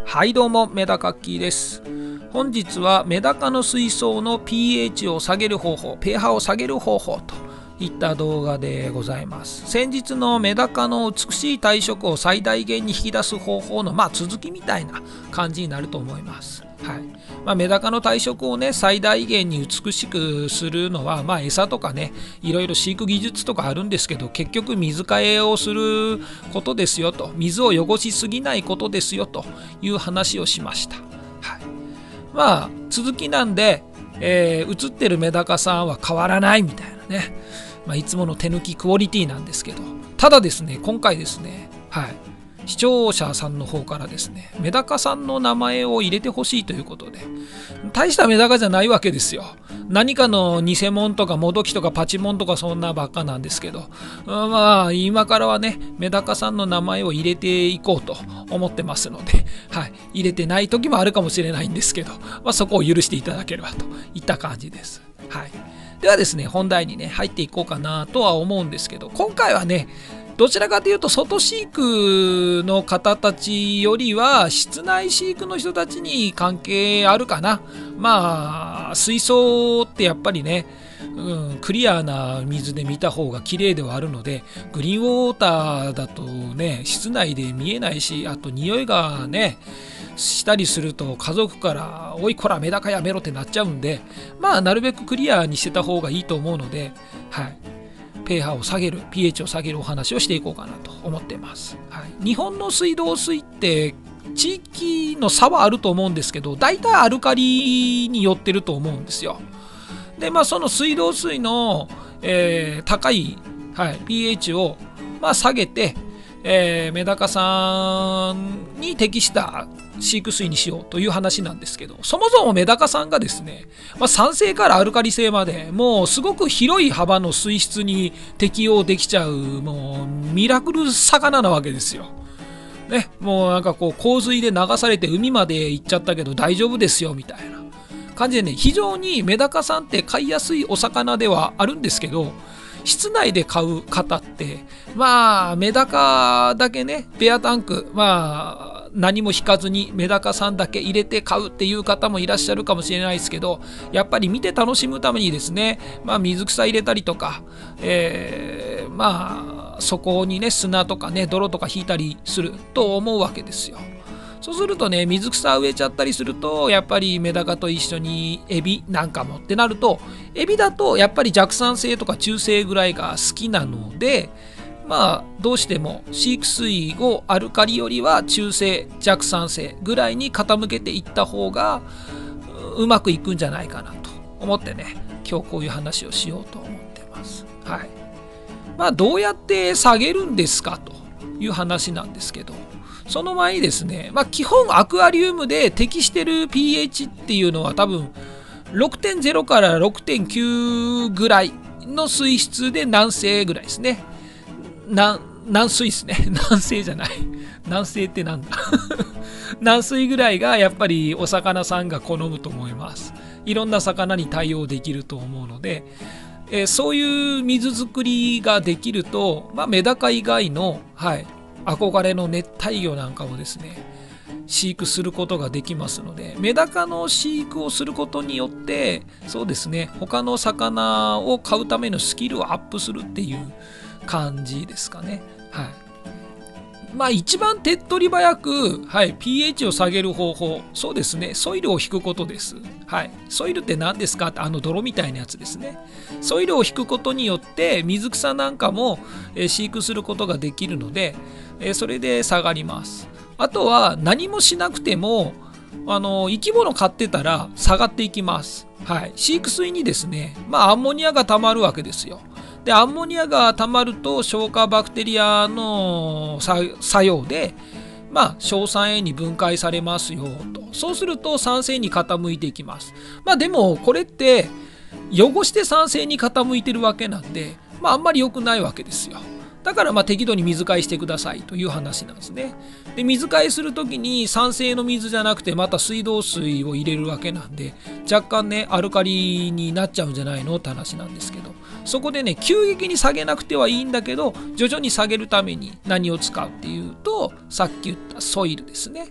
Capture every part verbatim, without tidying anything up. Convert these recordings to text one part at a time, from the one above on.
はいどうも、メダカッキーです。本日はメダカの水槽の pH を下げる方法、pH を下げる方法といった動画でございます。先日のメダカの美しい体色を最大限に引き出す方法のまあ続きみたいな感じになると思います。はいまあ、メダカの体色をね最大限に美しくするのは、まあ、餌とかねいろいろ飼育技術とかあるんですけど、結局水替えをすることですよと、水を汚しすぎないことですよという話をしました。はい、まあ続きなんで、えー、映ってるメダカさんは変わらないみたいなね、まあ、いつもの手抜きクオリティなんですけど、ただですね今回ですね、はい、視聴者さんの方からですねメダカさんの名前を入れてほしいということで、大したメダカじゃないわけですよ。何かの偽物とかモドキとかパチモンとかそんなばっかなんですけど、まあ今からはねメダカさんの名前を入れていこうと思ってますので、はい、入れてない時もあるかもしれないんですけど、まあ、そこを許していただければといった感じです。はい、ではですね本題にね入っていこうかなとは思うんですけど、今回はねどちらかというと外飼育の方たちよりは室内飼育の人たちに関係あるかな。まあ水槽ってやっぱりね、うん、クリアな水で見た方が綺麗ではあるので、グリーンウォーターだとね室内で見えないし、あと匂いがねしたりすると家族から「おいこらメダカやめろ」ってなっちゃうんで、まあなるべくクリアにしてた方がいいと思うので、はいpH を下げる pH を下げるお話をしていこうかなと思っています。はい、日本の水道水って地域の差はあると思うんですけど、大体アルカリに寄ってると思うんですよ。でまあその水道水の、えー、高い、はい、pH を、まあ、下げて、えー、メダカさんに適した飼育水にしようという話なんですけど、そもそもメダカさんがですね、まあ、酸性からアルカリ性までもうすごく広い幅の水質に適応できちゃう、もうミラクル魚なわけですよ。ね、もうなんかこう洪水で流されて海まで行っちゃったけど大丈夫ですよみたいな感じでね、非常にメダカさんって飼いやすいお魚ではあるんですけど、室内で飼う方ってまあメダカだけねペアタンク、まあ何も引かずにメダカさんだけ入れて飼うっていう方もいらっしゃるかもしれないですけど、やっぱり見て楽しむためにですね、まあ、水草入れたりとか、えー、まあそこにね砂とかね泥とか引いたりすると思うわけですよ。そうするとね水草植えちゃったりすると、やっぱりメダカと一緒にエビなんかもってなると、エビだとやっぱり弱酸性とか中性ぐらいが好きなので、まあどうしても飼育水をアルカリよりは中性弱酸性ぐらいに傾けていった方がうまくいくんじゃないかなと思ってね、今日こういう話をしようと思ってます。はい、まあどうやって下げるんですかという話なんですけど、その前にですね、まあ、基本アクアリウムで適してる pH っていうのは多分 ろくてんゼロ から ろくてんきゅう ぐらいの水質で軟性ぐらいですね。な軟水ですね。軟性じゃない。軟性ってなんだ軟水ぐらいがやっぱりお魚さんが好むと思います。いろんな魚に対応できると思うので、えー、そういう水作りができると、まあ、メダカ以外の、はい、憧れの熱帯魚なんかをですね飼育することができますので、メダカの飼育をすることによってそうですね他の魚を飼うためのスキルをアップするっていう感じですかね。はい、まあ一番手っ取り早く、はい、pH を下げる方法、そうですねソイルを引くことです。はい、ソイルって何ですかって、あの泥みたいなやつですね。ソイルを引くことによって水草なんかも、えー、飼育することができるので、えー、それで下がります。あとは何もしなくてもあの生き物飼ってたら下がっていきます。はい、飼育水にですね、まあ、アンモニアがたまるわけですよ。でアンモニアがたまると消化バクテリアの作用で、まあ、硝酸塩に分解されますよと。そうすると酸性に傾いていきます。まあでもこれって汚して酸性に傾いてるわけなんで、まあ、あんまり良くないわけですよ。だからまあ適度に水替えしてくださいという話なんですね。で水替えするときに酸性の水じゃなくてまた水道水を入れるわけなんで、若干ねアルカリになっちゃうんじゃないのって話なんですけど、そこでね急激に下げなくてはいいんだけど、徐々に下げるために何を使うっていうと、さっき言ったソイルですね。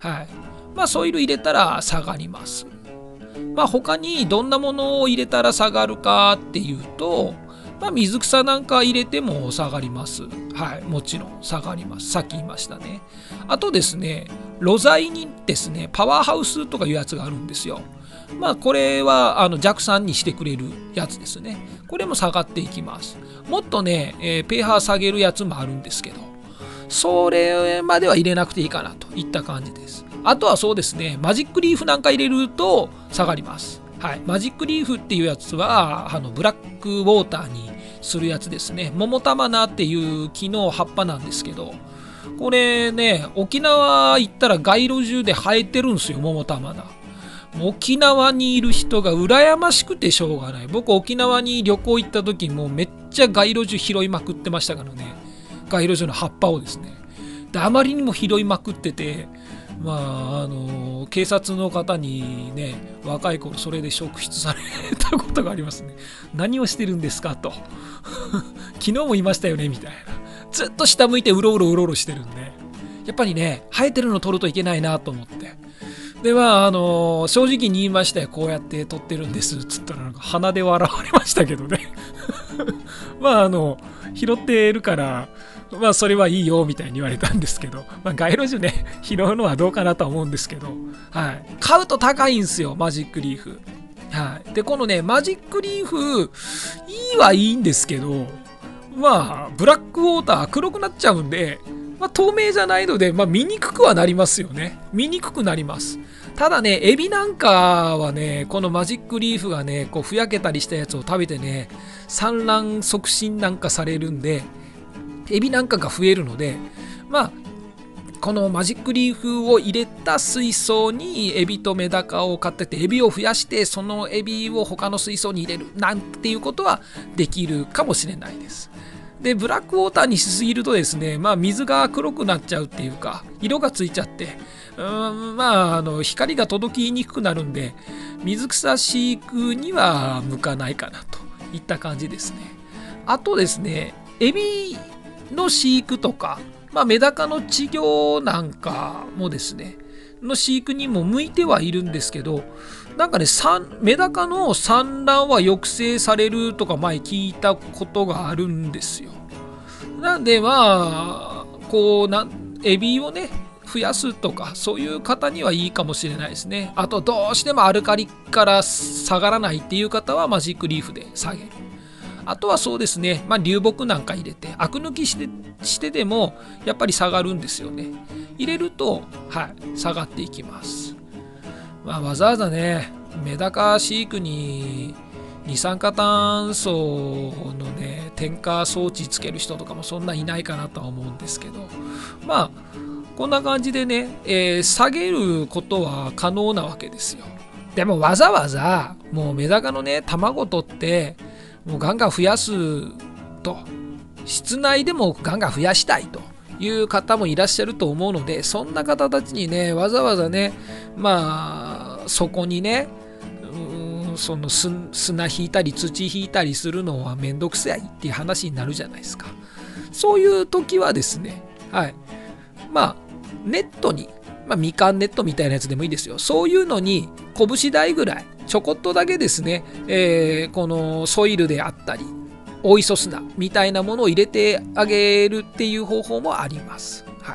はい。まあソイル入れたら下がります。まあ他にどんなものを入れたら下がるかっていうと、まあ水草なんか入れても下がります。はい。もちろん下がります。さっき言いましたね。あとですね、露材にですね、パワーハウスとかいうやつがあるんですよ。まあこれはあの弱酸にしてくれるやつですね。これも下がっていきます。もっとね、えー、pH 下げるやつもあるんですけど、それまでは入れなくていいかなといった感じです。あとはそうですね、マジックリーフなんか入れると下がります。はい、マジックリーフっていうやつはあのブラックウォーターにするやつですね。桃玉菜っていう木の葉っぱなんですけど、これね、沖縄行ったら街路樹で生えてるんですよ、桃玉菜。沖縄にいる人が羨ましくてしょうがない。僕沖縄に旅行行った時もめっちゃ街路樹拾いまくってましたからね。街路樹の葉っぱをですね。であまりにも拾いまくってて、まああの警察の方にね、若い頃それで職質されたことがありますね。何をしてるんですかと昨日もいましたよねみたいな。ずっと下向いてうろうろうろうろしてるんで、やっぱりね、生えてるの取るといけないなと思って。でまああの正直に言いましたよ。こうやって撮ってるんですっつったらなんか鼻で笑われましたけどねまああの拾ってるからまあそれはいいよみたいに言われたんですけど、まあ、街路樹ね拾うのはどうかなとは思うんですけど、はい、買うと高いんですよマジックリーフ。はい、でこのねマジックリーフいいはいいんですけど、まあブラックウォーター黒くなっちゃうんで、まあ、透明じゃないので、まあ、見にくくはなりますよね。見にくくなります。ただね、エビなんかはね、このマジックリーフがね、こうふやけたりしたやつを食べてね、産卵促進なんかされるんで、エビなんかが増えるので、まあ、このマジックリーフを入れた水槽にエビとメダカを飼ってて、エビを増やしてそのエビを他の水槽に入れるなんていうことはできるかもしれないです。でブラックウォーターにしすぎるとですね、まあ、水が黒くなっちゃうっていうか色がついちゃって、うーんまああの光が届きにくくなるんで水草飼育には向かないかなといった感じですね。あとですね、エビの飼育とか、まあ、メダカの稚魚なんかもですねの飼育にも向いてはいるんですけど、なんかねメダカの産卵は抑制されるとか前聞いたことがあるんですよ。なんでまあこうなエビをね増やすとかそういう方にはいいかもしれないですね。あとどうしてもアルカリから下がらないっていう方はマジックリーフで下げる。あとはそうですね、まあ、流木なんか入れてアク抜きしてしてでもやっぱり下がるんですよね。入れると、はい、下がっていきます。まあ、わざわざねメダカ飼育に二酸化炭素のね添加装置つける人とかもそんないないかなとは思うんですけど、まあこんな感じでね、えー、下げることは可能なわけですよ。でもわざわざもうメダカのね卵取ってもうガンガン増やすと、室内でもガンガン増やしたいという方もいらっしゃると思うので、そんな方たちにねわざわざねまあそこにねその砂引いたり土引いたりするのはめんどくさいっていう話になるじゃないですか。そういう時はですね、はい、まあネットに、まあ、みかんネットみたいなやつでもいいですよ。そういうのに拳大ぐらいちょこっとだけですね、えー、このソイルであったり大磯砂みたいなものを入れてあげるっていう方法もあります。はい、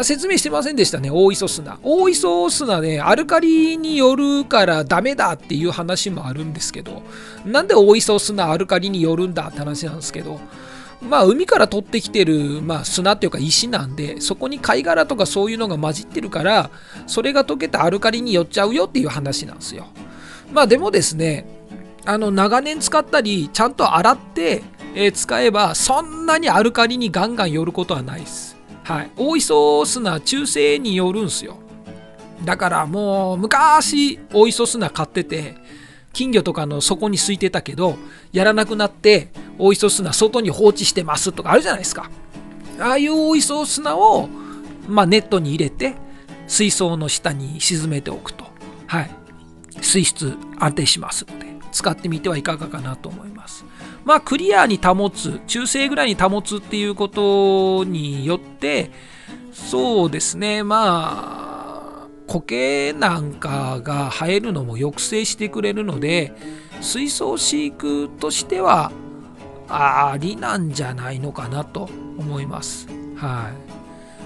説明してませんでしたね。大磯砂大磯砂ねアルカリによるからダメだっていう話もあるんですけど、なんで大磯砂アルカリによるんだって話なんですけど、まあ海から取ってきてる、まあ、砂っていうか石なんで、そこに貝殻とかそういうのが混じってるからそれが溶けてアルカリに寄っちゃうよっていう話なんですよ。まあでもですね、あの長年使ったりちゃんと洗って、えー、使えばそんなにアルカリにガンガン寄ることはないです。はい、大磯砂中性によるんすよ。だからもう昔大磯砂買ってて金魚とかの底にすいてたけどやらなくなって大磯砂外に放置してますとかあるじゃないですか。ああいう大磯砂を、まあ、ネットに入れて水槽の下に沈めておくと、はい、水質安定しますので使ってみてはいかがかなと思います。まあクリアに保つ、中性ぐらいに保つっていうことによってそうですね、ま苔なんかが生えるのも抑制してくれるので、水槽飼育としてはありなんじゃないのかなと思います。はい、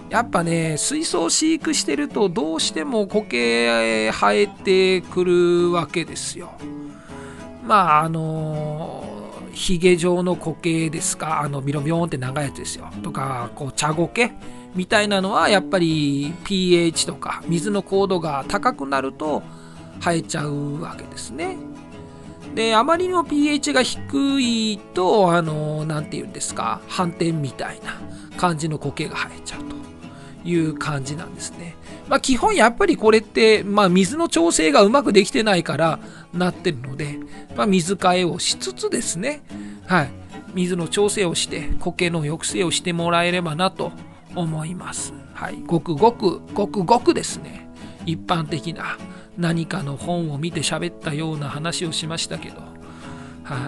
やっぱね、水槽飼育してるとどうしても苔生えてくるわけですよ。まああのヒゲ状の苔ですか、あのビロビロンって長いやつですよとか、こう茶苔みたいなのはやっぱり pH とか水の硬度が高くなると生えちゃうわけですね。で、あまりにも pH が低いと、あのなんていうんですか、斑点みたいな感じの苔が生えちゃうという感じなんですね。まあ、基本やっぱりこれって、まあ、水の調整がうまくできてないからなってるので、まあ、水替えをしつつですね、はい、水の調整をして苔の抑制をしてもらえればなと思います。はい、ごくごくごくごくですね、一般的な何かの本を見て喋ったような話をしましたけど、はい、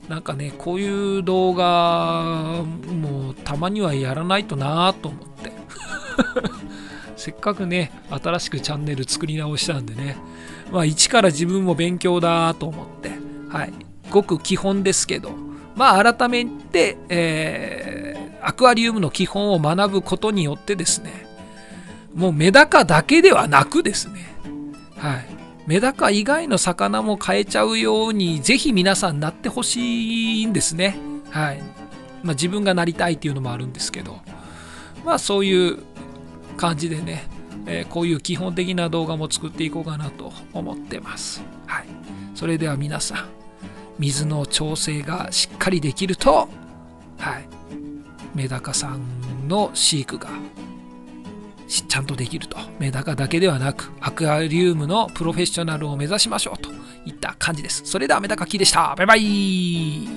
なんかね、こういう動画もたまにはやらないとなと思ってせっかくね、新しくチャンネル作り直したんでね、まあ一から自分も勉強だと思って、はい、ごく基本ですけど、まあ改めて、えー、アクアリウムの基本を学ぶことによってですね、もうメダカだけではなくですね、はい、メダカ以外の魚も飼えちゃうようにぜひ皆さんなってほしいんですね。はい、まあ、自分がなりたいっていうのもあるんですけど、まあそういう感じでね、えー、こういう基本的な動画も作っていこうかなと思ってます。はい、それでは皆さん、水の調整がしっかりできると、はい、メダカさんの飼育がちゃんとできると、メダカだけではなくアクアリウムのプロフェッショナルを目指しましょうといった感じです。それではメダカキでした。バイバイ。